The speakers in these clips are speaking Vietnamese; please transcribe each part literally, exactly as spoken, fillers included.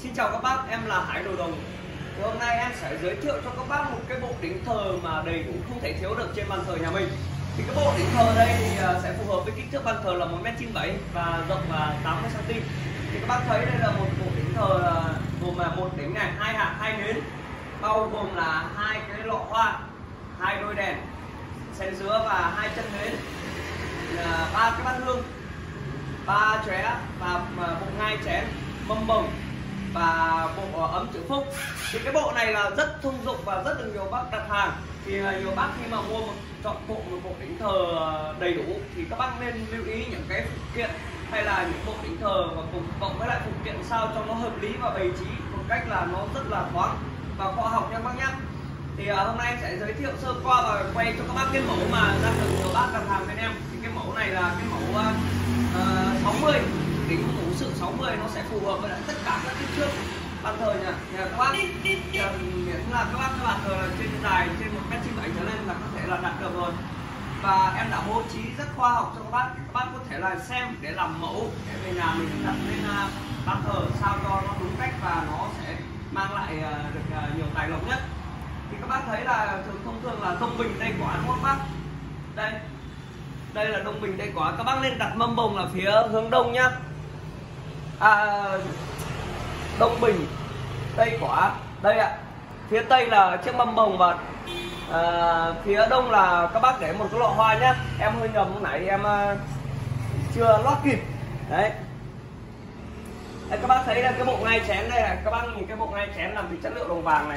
Xin chào các bác, em là Hải Đồ Đồng. Thì hôm nay em sẽ giới thiệu cho các bác một cái bộ đỉnh thờ mà đầy đủ không thể thiếu được trên bàn thờ nhà mình. Thì cái bộ đỉnh thờ đây thì sẽ phù hợp với kích thước bàn thờ là một mét chín mươi bảy và rộng là tám mươi xăng ti mét. Thì các bác thấy đây là một bộ đỉnh thờ gồm là một đỉnh này, hai hạt, hai nến, bao gồm là hai cái lọ hoa, hai đôi đèn sen dứa và hai chân nến, ba cái bát hương, ba chóe và bộ ngai chén, mâm bồng và bộ ấm chữ phúc. Thì cái bộ này là rất thông dụng và rất được nhiều bác đặt hàng. Thì nhiều bác khi mà mua một chọn bộ một bộ đỉnh thờ đầy đủ thì các bác nên lưu ý những cái phụ kiện hay là những bộ đỉnh thờ và cùng cộng với lại phụ kiện sao cho nó hợp lý và bày trí một cách là nó rất là thoáng và khoa học nha bác nhé. Thì uh, hôm nay em sẽ giới thiệu sơ qua và quay cho các bác cái mẫu mà đang được nhiều bác đặt hàng bên em. Thì cái mẫu này là cái mẫu uh, sáu mươi, đỉnh mẫu sự sáu mươi, nó sẽ phù hợp với lại tất cả các kích thước bàn thờ nha, nhà các bác. Miễn là các bác cái bàn thờ là trên dài trên một mét chín mươi bảy trở lên là có thể là đặt được rồi. Và em đã bố trí rất khoa học cho các bác, các bác có thể là xem để làm mẫu để về nhà mình đặt lên uh, bàn thờ sao cho nó đúng cách và nó sẽ mang lại uh, được uh, nhiều tài lộc nhất. Thì các bác thấy là thường thông thường là đông bình đây quả đúng không bác? Đây, đây là đông bình đây quả. Các bác nên đặt mâm bồng là phía hướng đông nhá. À, đông bình tây quả đây ạ. Phía tây là chiếc mâm bồng và à, phía đông là các bác để một cái lọ hoa nhá. Em hơi nhầm lúc nãy thì em uh, chưa lót kịp đấy. Đây, các bác thấy là cái bộ ngai chén đây này, các bác nhìn cái bộ ngai chén làm từ chất liệu đồng vàng này.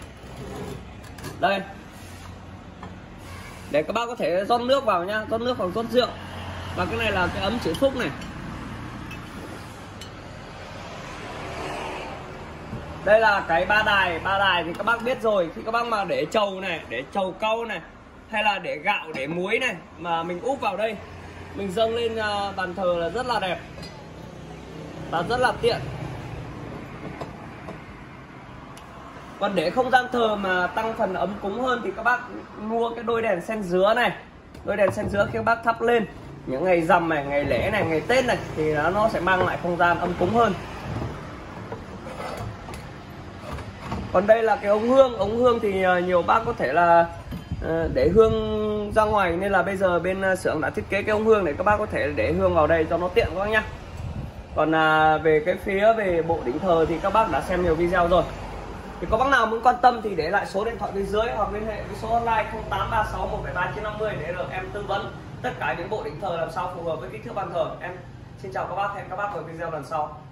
Đây, để các bác có thể rót nước vào nhá, rót nước hoặc rót rượu. Và cái này là cái ấm chữ phúc này. Đây là cái ba đài, ba đài thì các bác biết rồi. Khi các bác mà để trầu này, để trầu cau này, hay là để gạo, để muối này mà mình úp vào đây, mình dâng lên bàn thờ là rất là đẹp và rất là tiện. Còn để không gian thờ mà tăng phần ấm cúng hơn thì các bác mua cái đôi đèn sen dứa này. Đôi đèn sen dứa khi các bác thắp lên những ngày rằm này, ngày lễ này, ngày Tết này thì nó, nó sẽ mang lại không gian ấm cúng hơn. Còn đây là cái ống hương. Ống hương thì nhiều bác có thể là để hương ra ngoài, nên là bây giờ bên xưởng đã thiết kế cái ống hương để các bác có thể để hương vào đây cho nó tiện các bác nhá. Còn à, về cái phía về bộ đỉnh thờ thì các bác đã xem nhiều video rồi. Thì có bác nào muốn quan tâm thì để lại số điện thoại bên dưới hoặc liên hệ với số hotline không tám ba sáu một bảy ba chín năm mươi để được em tư vấn tất cả những bộ đỉnh thờ làm sao phù hợp với kích thước bàn thờ. Em xin chào các bác, hẹn các bác ở video lần sau.